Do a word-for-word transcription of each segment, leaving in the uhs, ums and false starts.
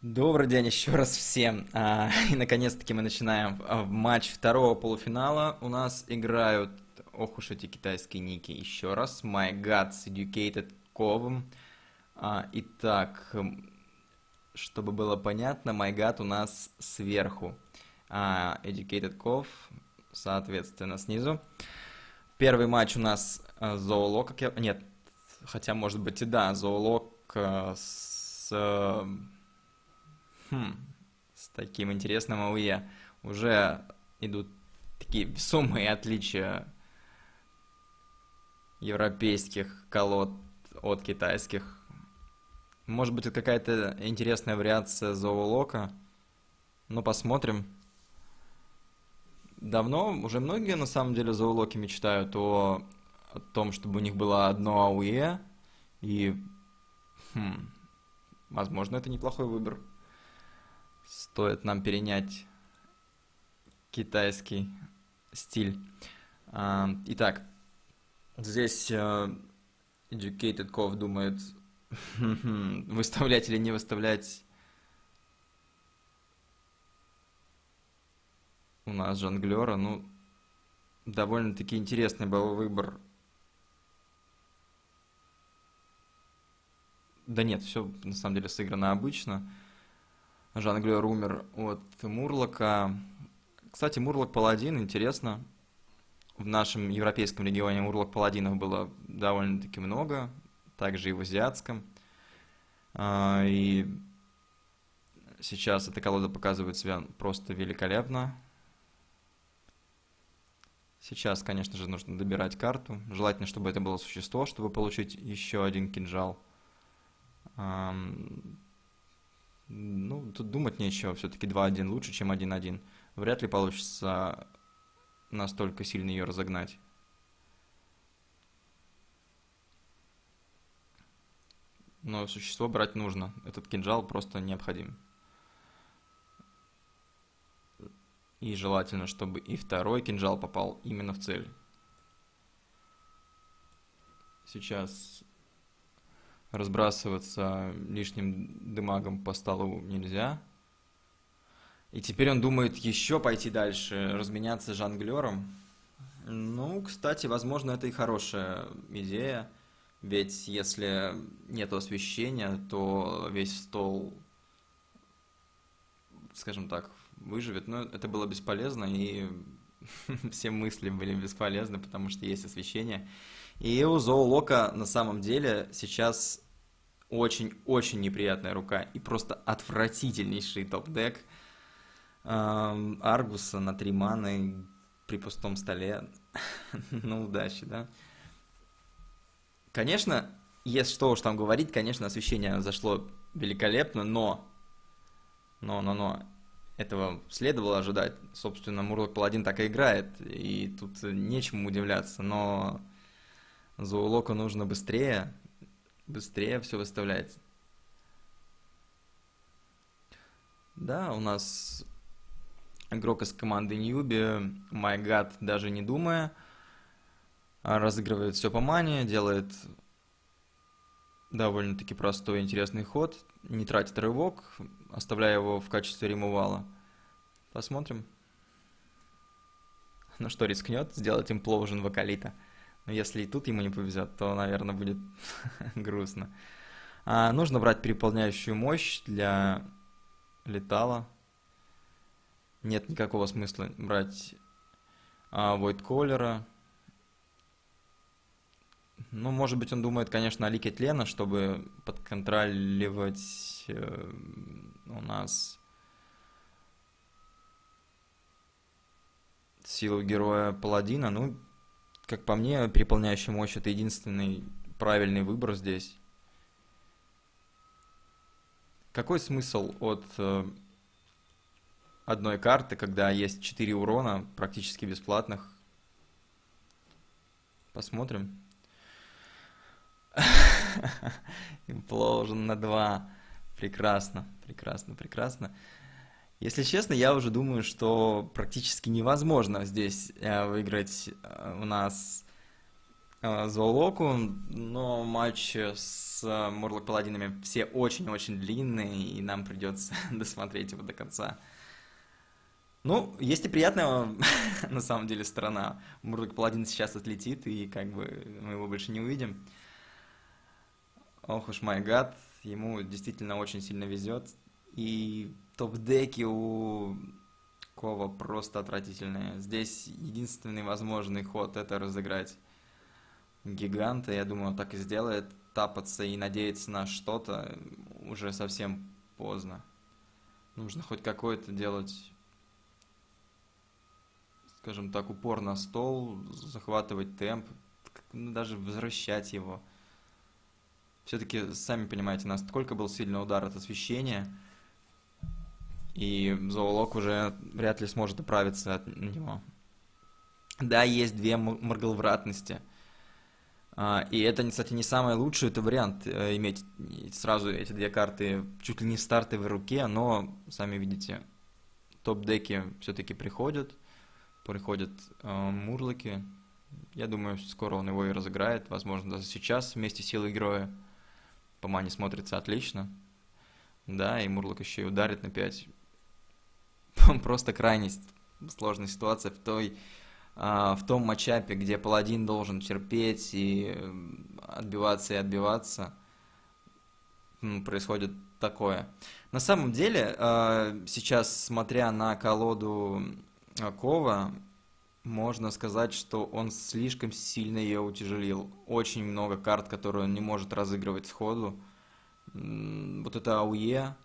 Добрый день еще раз всем. А, и наконец-таки мы начинаем а, в матч второго полуфинала. У нас играют, ох уж эти китайские ники, еще раз. My God с Educated Ковом. А, итак, м, чтобы было понятно, My God у нас сверху. А Educated Ков, соответственно, снизу. Первый матч у нас а, Зоолог, как я... Нет, хотя может быть и да, Зоолог а, с... а, Хм, с таким интересным АОЕ. Уже идут такие весомые отличия европейских колод от китайских. Может быть, это какая-то интересная вариация Зоолока. Но посмотрим. Давно уже многие на самом деле Зоолоки мечтают о, о том, чтобы у них было одно АОЕ. И, хм, возможно, это неплохой выбор. Стоит нам перенять китайский стиль. А, итак, здесь э, Educated Cove думает, выставлять или не выставлять у нас жонглера. Ну, довольно-таки интересный был выбор. Да нет, все на самом деле сыграно обычно. Жонглер умер от Мурлока. Кстати, Мурлок Паладин, интересно. В нашем европейском регионе Мурлок Паладинов было довольно-таки много. Также и в азиатском. А, И сейчас эта колода показывает себя просто великолепно. Сейчас, конечно же, нужно добирать карту. Желательно, чтобы это было существо, чтобы получить еще один кинжал. Ам, Ну, тут думать нечего, все-таки два один лучше, чем один один. Вряд ли получится настолько сильно ее разогнать. Но существо брать нужно. Этот кинжал просто необходим. И желательно, чтобы и второй кинжал попал именно в цель. Сейчас разбрасываться лишним дымагом по столу нельзя. И теперь он думает еще пойти дальше, разменяться с жонглером. Ну, кстати, возможно, это и хорошая идея. Ведь если нет освещения, то весь стол, скажем так, выживет. Но это было бесполезно, и все мысли были бесполезны, потому что есть освещение. И у Зоолока на самом деле сейчас очень-очень неприятная рука и просто отвратительнейший топ-дек эм, Аргуса на три маны при пустом столе. Ну, удачи, да? Конечно, если что уж там говорить, конечно, освещение зашло великолепно, но, но, но, но, этого следовало ожидать. Собственно, Мурлок Паладин так и играет, и тут нечему удивляться, но Зоолоку нужно быстрее, быстрее все выставлять. Да, у нас игрок из команды Ньюби, My God, даже не думая, разыгрывает все по мане, делает довольно-таки простой и интересный ход, не тратит рывок, оставляя его в качестве ремувала. Посмотрим. Ну что, рискнет сделать имплоужен в Акалита? Но если и тут ему не повезет, то, наверное, будет грустно. А, нужно брать переполняющую мощь для летала. Нет никакого смысла брать а, Void Caller. Ну, может быть, он думает, конечно, о Лике Тлена, чтобы подконтроливать э, у нас силу героя Паладина. Ну, как по мне, переполняющая мощь — это единственный правильный выбор здесь. Какой смысл от э, одной карты, когда есть четыре урона, практически бесплатных? Посмотрим. Имплоужен на два. Прекрасно, прекрасно, прекрасно. Если честно, я уже думаю, что практически невозможно здесь э, выиграть э, у нас э, Зоолоку, но матчи с э, Мурлок Паладинами все очень-очень длинные, и нам придется досмотреть его до конца. Ну, есть и приятная, на самом деле, сторона. Мурлок Паладин сейчас отлетит, и как бы мы его больше не увидим. Ох уж май гад, ему действительно очень сильно везет. И топ-деки у Кова просто отвратительные. Здесь единственный возможный ход — это разыграть гиганта. Я думаю, он так и сделает. Тапаться и надеяться на что-то уже совсем поздно. Нужно хоть какое-то делать, скажем так, упор на стол, захватывать темп, ну, даже возвращать его. Все-таки, сами понимаете, насколько был сильный удар от освещения, и Зоолок уже вряд ли сможет оправиться от него. Да, есть две моргалвратности. И это, кстати, не самый лучший это вариант, иметь сразу эти две карты чуть ли не в стартовой руке, но, сами видите, топ-деки все-таки приходят, приходят э, мурлоки. Я думаю, скоро он его и разыграет, возможно, даже сейчас вместе с силой героя. По мане смотрится отлично. Да, и мурлок еще и ударит на пять. Просто крайне сложная ситуация в той... в том матчапе, где паладин должен терпеть и отбиваться и отбиваться, происходит такое. На самом деле, сейчас, смотря на колоду Кова, можно сказать, что он слишком сильно ее утяжелил. Очень много карт, которые он не может разыгрывать сходу. Вот это АУЕ,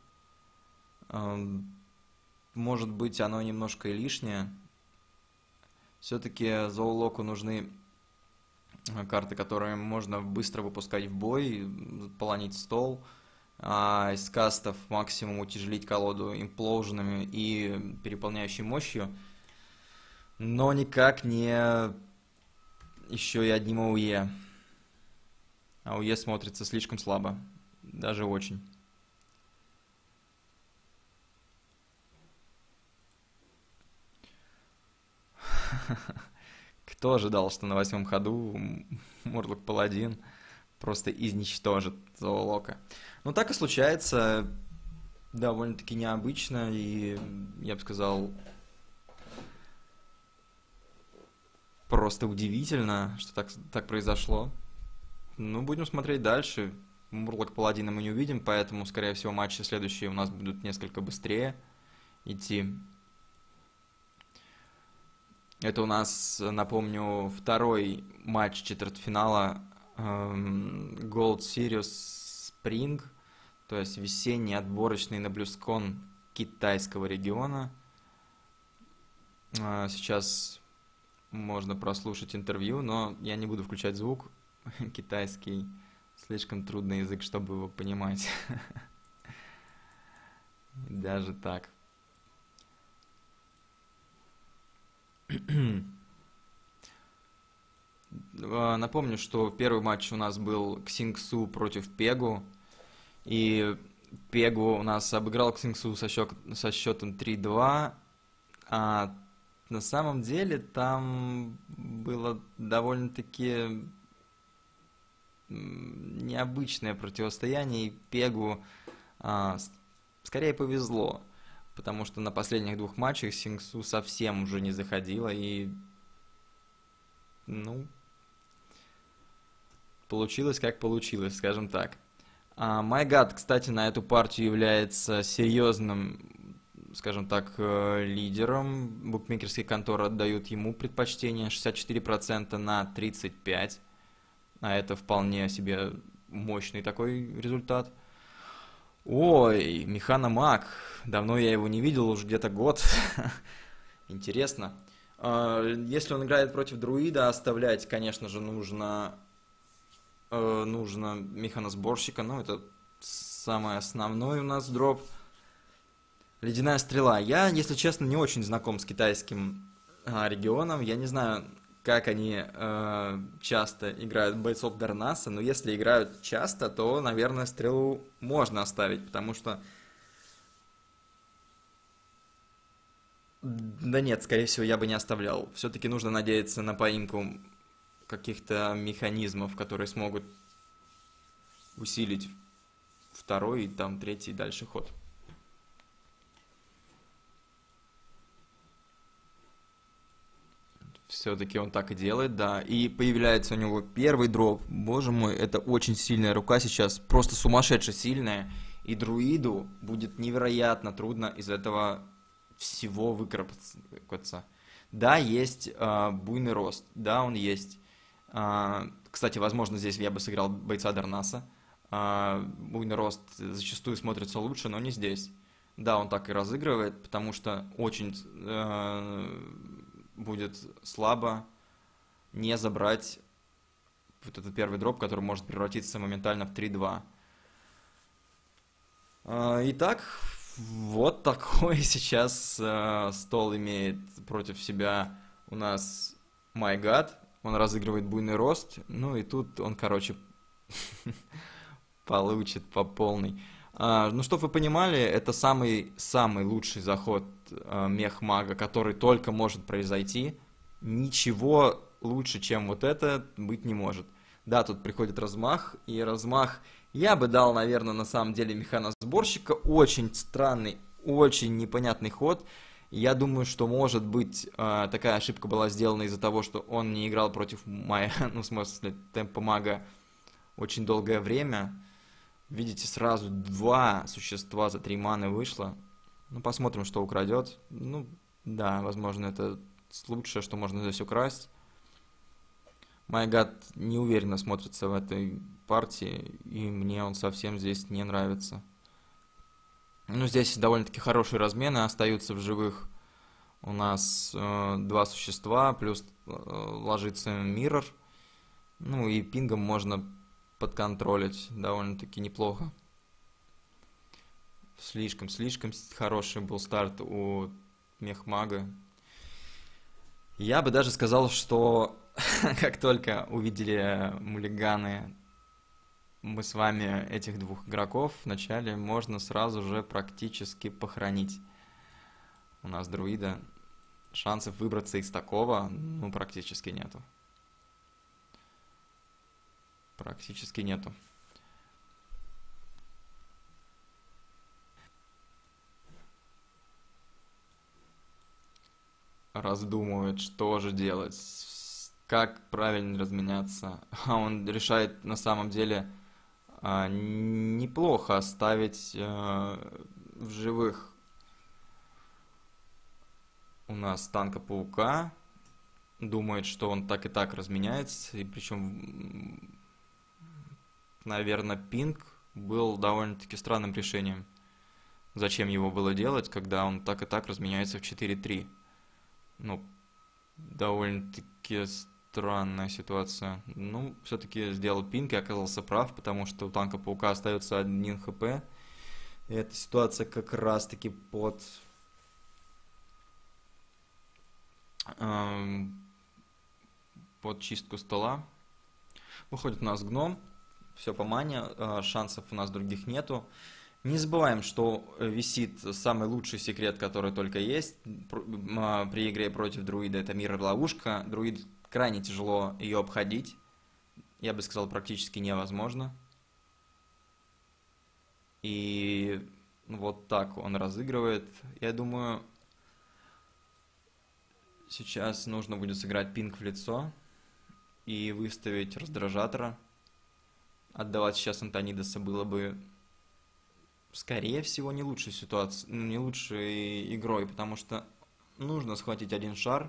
может быть, оно немножко и лишнее. Все-таки Зоолоку нужны карты, которые можно быстро выпускать в бой, полонить стол, а из кастов максимум утяжелить колоду имплоуженами и переполняющей мощью, но никак не еще и одним АУЕ. АУЕ смотрится слишком слабо, даже очень. Кто ожидал, что на восьмом ходу Мурлок Паладин просто изничтожит Зоолока? Ну, так и случается, довольно-таки необычно, и, я бы сказал, просто удивительно, что так, так произошло. Ну, будем смотреть дальше. Мурлок Паладина мы не увидим, поэтому, скорее всего, матчи следующие у нас будут несколько быстрее идти. Это у нас, напомню, второй матч четвертьфинала эм, Gold Series Spring, то есть весенний отборочный на BlizzCon китайского региона. Э, сейчас можно прослушать интервью, но я не буду включать звук. Китайский слишком трудный язык, чтобы его понимать. Даже так. Напомню, что первый матч у нас был Ксинксу против Пегу. И Пегу у нас обыграл Ксинксу со, счет, со счетом три-два. А на самом деле там было довольно-таки необычное противостояние. И Пегу а, скорее повезло. Потому что на последних двух матчах Сингсу совсем уже не заходила. И, ну, получилось как получилось, скажем так. Майгад, кстати, на эту партию является серьезным, скажем так, лидером. Букмекерские конторы отдают ему предпочтение. шестьдесят четыре процента на тридцать пять процентов. А это вполне себе мощный такой результат. Ой, Механомаг. Давно я его не видел, уже где-то год. Интересно. Если он играет против друида, оставлять, конечно же, нужно, нужно механосборщика. Ну, это самый основной у нас дроп. Ледяная стрела. Я, если честно, не очень знаком с китайским регионом. Я не знаю, как они э, часто играют бойцов Дарнаса, но если играют часто, то, наверное, стрелу можно оставить, потому что... Да нет, скорее всего, я бы не оставлял. Все-таки нужно надеяться на поимку каких-то механизмов, которые смогут усилить второй, и там третий, дальше ход. Все-таки он так и делает, да. И появляется у него первый дроп. Боже мой, это очень сильная рука сейчас. Просто сумасшедше сильная. И друиду будет невероятно трудно из этого всего выкарабкаться. Да, есть э, буйный рост. Да, он есть. Э, кстати, возможно, здесь я бы сыграл бойца Дарнаса. Э, буйный рост зачастую смотрится лучше, но не здесь. Да, он так и разыгрывает, потому что очень... Э, будет слабо не забрать вот этот первый дроп, который может превратиться моментально в три-два. Итак, вот такой сейчас стол имеет против себя у нас MyGod. Он разыгрывает буйный рост. Ну и тут он, короче, получит по полной. Ну, чтобы вы понимали, это самый-самый лучший заход э, мех-мага, который только может произойти. Ничего лучше, чем вот это, быть не может. Да, тут приходит размах, и размах я бы дал, наверное, на самом деле механосборщика. Очень странный, очень непонятный ход. Я думаю, что, может быть, э, такая ошибка была сделана из-за того, что он не играл против Майя, ну, в смысле, темпо-мага очень долгое время. Видите, сразу два существа за три маны вышло. Ну, посмотрим, что украдет. Ну, да, возможно, это лучшее, что можно здесь украсть. MyGod неуверенно смотрится в этой партии, и мне он совсем здесь не нравится. Ну, здесь довольно-таки хорошие размены остаются в живых. У нас э, два существа, плюс э, ложится Mirror. Ну, и пингом можно подконтролить довольно-таки неплохо. Слишком-слишком хороший был старт у мехмага. Я бы даже сказал, что как только увидели муллиганы мы с вами этих двух игроков, вначале можно сразу же практически похоронить. У нас друида. Шансов выбраться из такого, ну, практически нету. Практически нету. Раздумывает, что же делать, как правильно разменяться. А он решает на самом деле а, неплохо оставить а, в живых у нас танка-паука. Думает, что он так и так разменяется, и причем... Наверное, пинг был довольно-таки странным решением. Зачем его было делать, когда он так и так разменяется в четыре-три? Ну, довольно-таки странная ситуация. Ну, все-таки сделал пинг и оказался прав, потому что у танка-паука остается один хп. И эта ситуация как раз-таки под... Эм, под чистку стола. Выходит у нас гном. Все по мане, шансов у нас других нету. Не забываем, что висит самый лучший секрет, который только есть при игре против друида. Это миррор-ловушка. Друид крайне тяжело ее обходить. Я бы сказал, практически невозможно. И вот так он разыгрывает. Я думаю, сейчас нужно будет сыграть пинг в лицо и выставить раздражатора. Отдавать сейчас Антонидаса было бы, скорее всего, не лучшей ситуацией, не лучшей игрой, потому что нужно схватить один шар.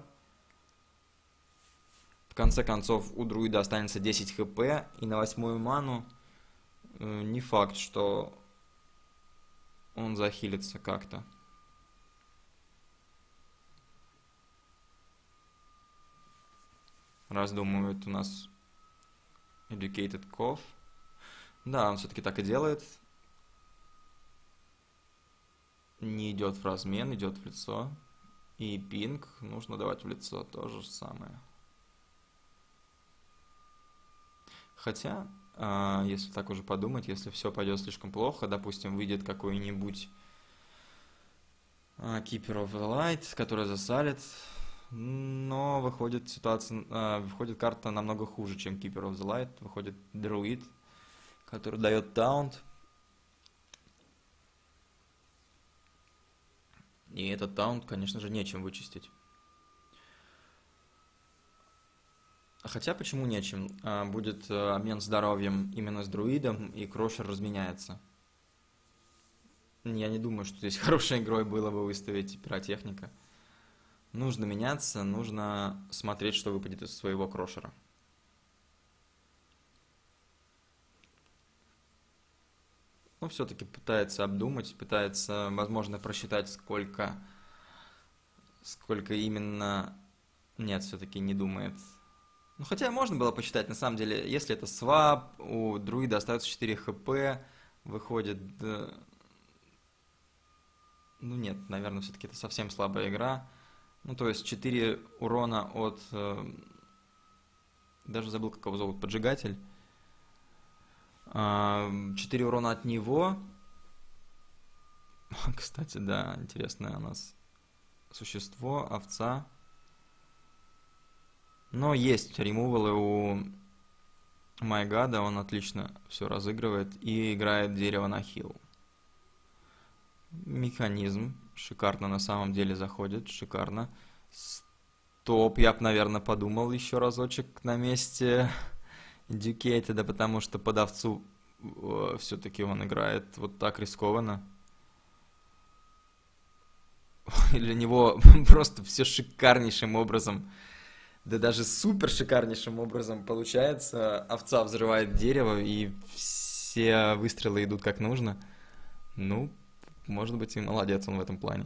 В конце концов, у друида останется десять хп, и на восьмую ману э, не факт, что он захилится как-то. Раздумывает у нас Educated Cove. Да, он все-таки так и делает. Не идет в размен, идет в лицо. И пинг нужно давать в лицо, то же самое. Хотя, э, если так уже подумать, если все пойдет слишком плохо, допустим, выйдет какой-нибудь э, Keeper of the Light, который засалит, Но выходит ситуация, а, выходит карта намного хуже, чем Keeper of the Light. Выходит Druid, который дает таунт. И этот таунт, конечно же, нечем вычистить. Хотя почему нечем? А, Будет э, обмен здоровьем именно с друидом, и Крошер разменяется. Я не думаю, что здесь хорошей игрой было бы выставить пиротехника. Нужно меняться, нужно смотреть, что выпадет из своего Крошера. Ну, все-таки пытается обдумать, пытается, возможно, просчитать, сколько, сколько именно... Нет, все-таки не думает. Ну, хотя можно было посчитать, на самом деле, если это свап, у друида остается четыре хп, выходит... э, Ну нет, наверное, все-таки это совсем слабая игра. Ну, то есть четыре урона от... э, Даже забыл, как его зовут, поджигатель. А, четыре урона от него. Кстати, да, интересное у нас существо, овца. Но есть ремувалы у Майгада, он отлично все разыгрывает и играет дерево на хил. Механизм шикарно на самом деле заходит, шикарно. Стоп, я бы, наверное, подумал еще разочек на месте Educated, да, потому что под овцу э, все-таки он играет вот так рискованно. Для него просто все шикарнейшим образом, да даже супер шикарнейшим образом получается. Овца взрывает дерево, и все выстрелы идут как нужно. Ну, может быть, и молодец он в этом плане.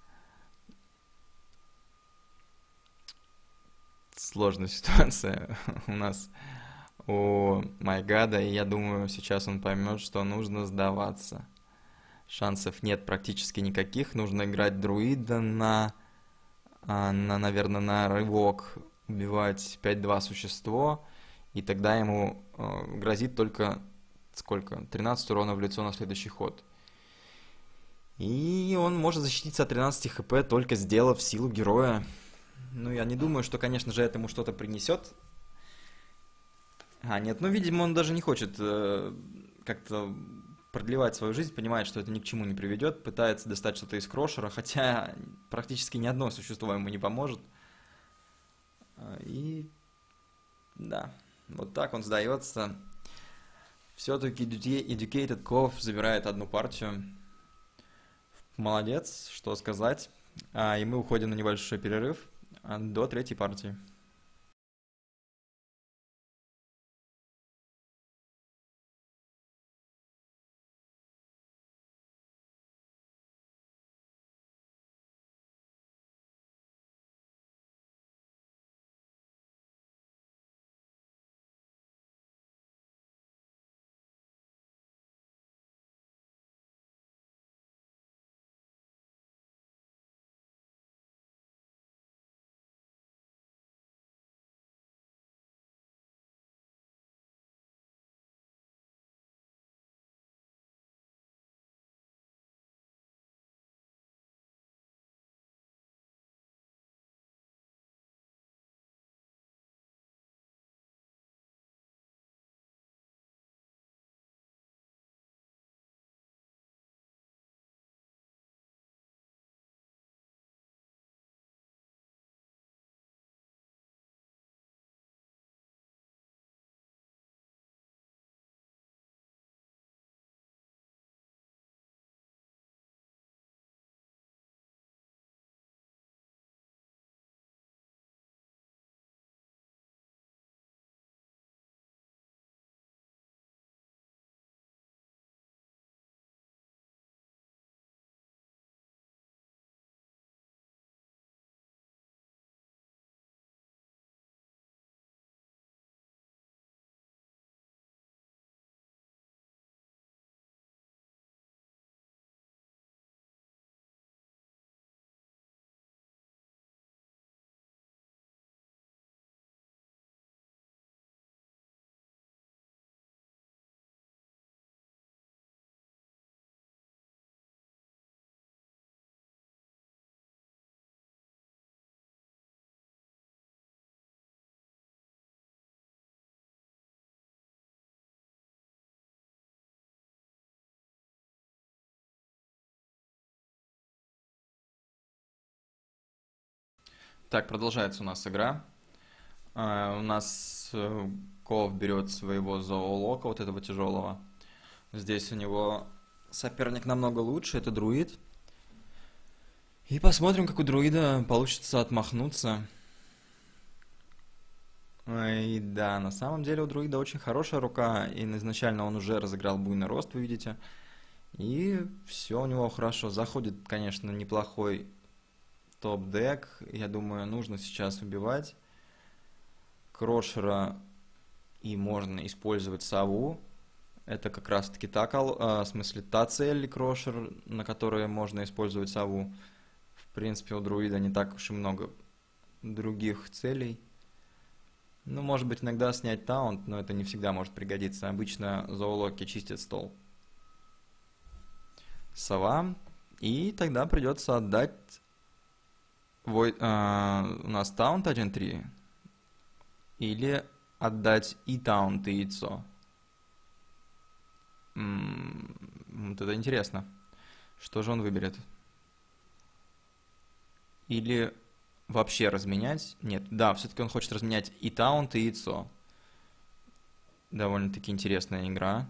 Сложная ситуация у нас у Майгада, и я думаю, сейчас он поймет, что нужно сдаваться. Шансов нет практически никаких. Нужно играть друида на, а, на наверное, на рывок, убивать пять-два существо, и тогда ему э, грозит только сколько? тринадцать урона в лицо на следующий ход. И он может защититься от тринадцати хп, только сделав силу героя. Ну, я не думаю, что, конечно же, это ему что-то принесет. А, нет, ну, видимо, он даже не хочет э, как-то продлевать свою жизнь, понимает, что это ни к чему не приведет, пытается достать что-то из Крошера, хотя практически ни одно существо ему не поможет. И да, вот так он сдается. Все-таки Educated Cove забирает одну партию. Молодец, что сказать. А, и мы уходим на небольшой перерыв до третьей партии. Так, продолжается у нас игра. А, у нас э, Ков берет своего зоолока, вот этого тяжелого. Здесь у него соперник намного лучше, это друид. И посмотрим, как у друида получится отмахнуться. И да, на самом деле у друида очень хорошая рука, и изначально он уже разыграл буйный рост, вы видите. И все у него хорошо. Заходит, конечно, неплохой топ-дек. Я думаю, нужно сейчас убивать Крошера, и можно использовать сову. Это как раз-таки та, кол- а, в смысле, та цель Крошер, на которой можно использовать сову. В принципе, у друида не так уж и много других целей. Ну, может быть, иногда снять таунт, но это не всегда может пригодиться. Обычно зоолоки чистят стол. Сова. И тогда придется отдать... Вой... а, у нас таунт один три. Или отдать и таунт, и яйцо. М-м, вот это интересно. Что же он выберет? Или вообще разменять? Нет, да, все-таки он хочет разменять и таунт, и яйцо. Довольно-таки интересная игра.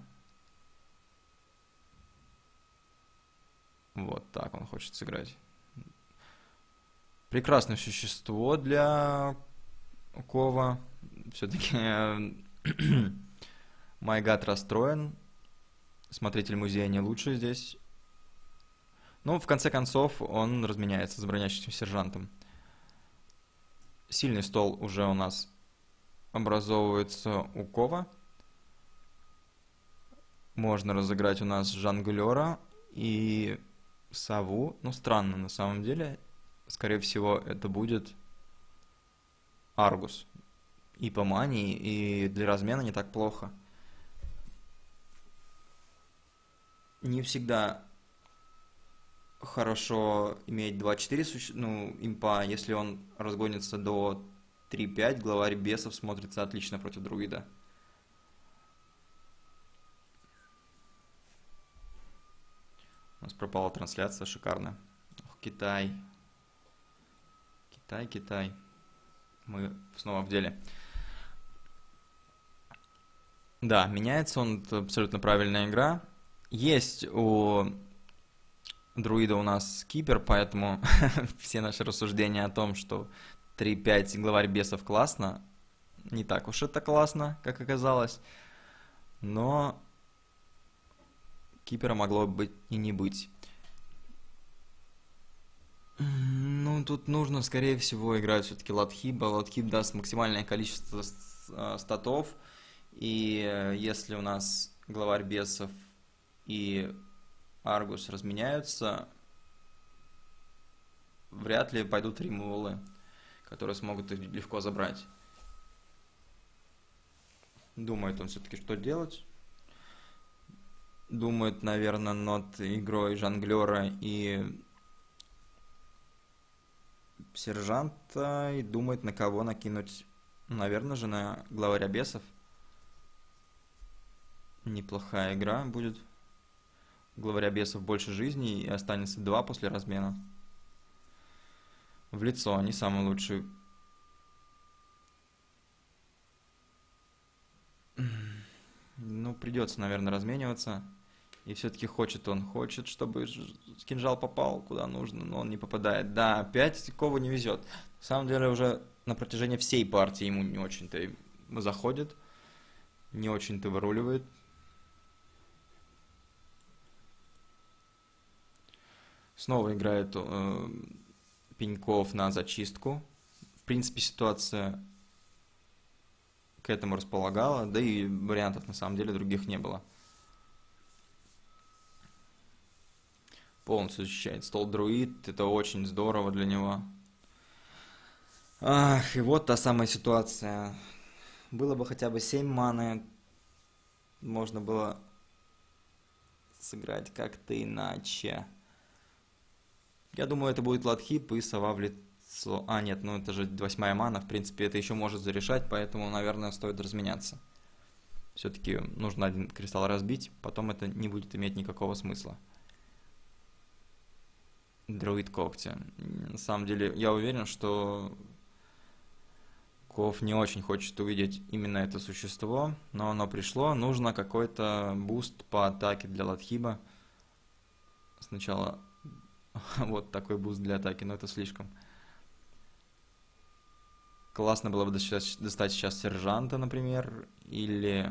Вот так он хочет сыграть. Прекрасное существо для Кова. Все-таки Майгат расстроен. Смотритель музея не лучше здесь. Ну, в конце концов, он разменяется с бронящимся сержантом. Сильный стол уже у нас образовывается у Кова. Можно разыграть у нас жонглера и сову. Ну, странно на самом деле. Скорее всего, это будет Аргус. И по мании, и для размена не так плохо. Не всегда хорошо иметь два-четыре, ну, импа, если он разгонится до три-пять, главарь бесов смотрится отлично против друида. У нас пропала трансляция, шикарно. Ох, Китай. Китай, Китай. Мы снова в деле. Да, меняется он, это абсолютно правильная игра. Есть у друида у нас кипер, поэтому все наши рассуждения о том, что три-пять главарь бесов классно, не так уж это классно, как оказалось. Но кипера могло быть и не быть. Ну, тут нужно, скорее всего, играть все-таки Латхиба. Латхиб даст максимальное количество статов. И если у нас главарь бесов и Аргус разменяются, вряд ли пойдут ремувалы, которые смогут их легко забрать. Думает он все-таки, что делать. Думает, наверное, над игрой жонглера и сержанта. И думает, на кого накинуть. Наверное же, на главаря бесов. Неплохая игра будет. Главаря бесов больше жизни и останется два после размена. В лицо, не самый лучший. Ну, придется, наверное, размениваться. И все-таки хочет он, хочет, чтобы кинжал попал куда нужно, но он не попадает. Да, опять Кову не везет. На самом деле уже на протяжении всей партии ему не очень-то заходит. Не очень-то выруливает. Снова играет э, Пеньков на зачистку. В принципе, ситуация к этому располагала, да и вариантов на самом деле других не было. Полностью защищает стол друид, это очень здорово для него. Ах, и вот та самая ситуация. Было бы хотя бы семь маны, можно было сыграть как-то иначе. Я думаю, это будет Латхип и сова в лицо. А, нет, ну это же восьмая мана, в принципе, это еще может зарешать, поэтому, наверное, стоит разменяться. Все-таки нужно один кристалл разбить, потом это не будет иметь никакого смысла. Друид когти. На самом деле, я уверен, что Ков не очень хочет увидеть именно это существо, но оно пришло. Нужно какой-то буст по атаке для Латхиба. Сначала вот такой буст для атаки, но это слишком. Классно было бы достать, достать сейчас сержанта, например, или...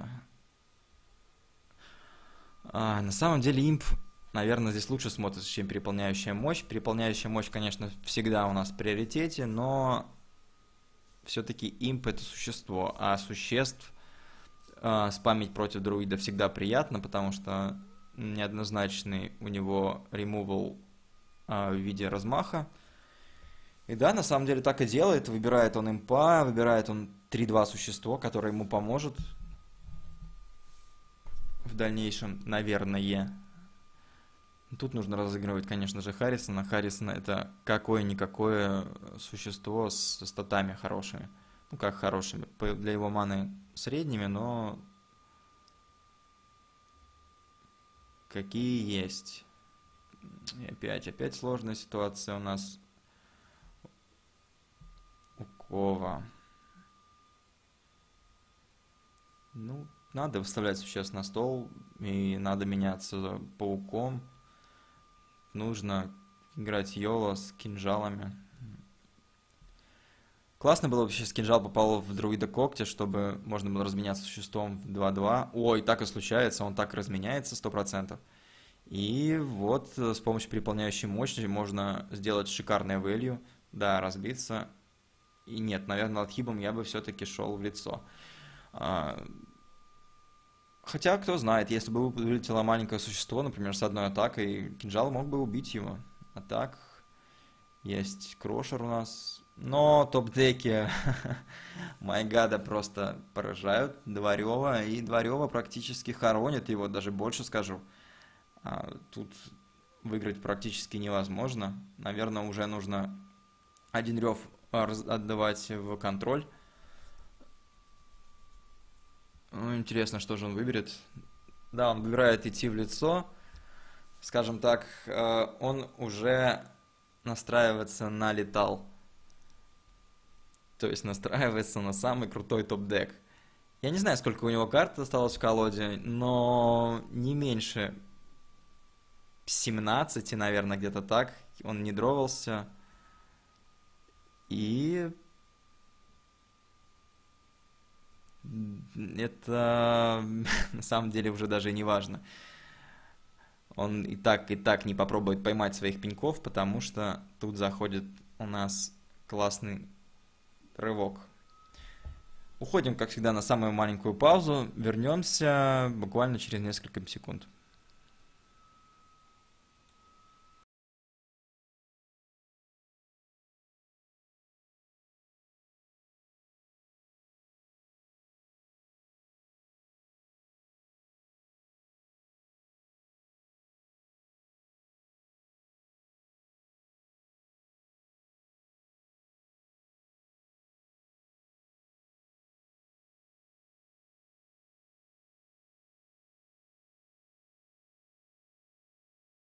А, на самом деле имп, наверное, здесь лучше смотрится, чем переполняющая мощь. Переполняющая мощь, конечно, всегда у нас в приоритете, но все-таки имп это существо, а существ а, спамить против друида всегда приятно, потому что неоднозначный у него ремувал а, в виде размаха. И да, на самом деле так и делает. Выбирает он импа, выбирает он три-два существо, которое ему поможет в дальнейшем, наверное. Тут нужно разыгрывать, конечно же, Харрисона. Харрисон это какое-никакое существо с статами хорошими. Ну, как хорошими. Для его маны средними, но какие есть. И опять, опять сложная ситуация у нас. У Кова. Ну, надо выставлять существ на стол, и надо меняться пауком. Нужно играть Йоло с кинжалами. Классно было бы, сейчас кинжал попал в друида когтя, чтобы можно было разменяться существом в два-два. Ой, так и случается, он так разменяется сто процентов. И вот с помощью переполняющей мощи можно сделать шикарное value. Да, разбиться. И нет, наверное, Латхибом я бы все-таки шел в лицо. Хотя, кто знает, если бы вылетело маленькое существо, например, с одной атакой, кинжал мог бы убить его. А так, есть крошер у нас. Но топ-деки Майгада просто поражают Дворева, и Дворева практически хоронит его, даже больше скажу. А тут выиграть практически невозможно. Наверное, уже нужно один рев отдавать в контроль. Ну, интересно, что же он выберет. Да, он выбирает идти в лицо. Скажем так, он уже настраивается на летал. То есть настраивается на самый крутой топ-дек. Я не знаю, сколько у него карт осталось в колоде, но не меньше семнадцати, наверное, где-то так. Он не дровался. И это на самом деле уже даже не важно. Он и так, и так не попробует поймать своих пеньков, потому что тут заходит у нас классный рывок. Уходим, как всегда, на самую маленькую паузу. Вернемся буквально через несколько секунд.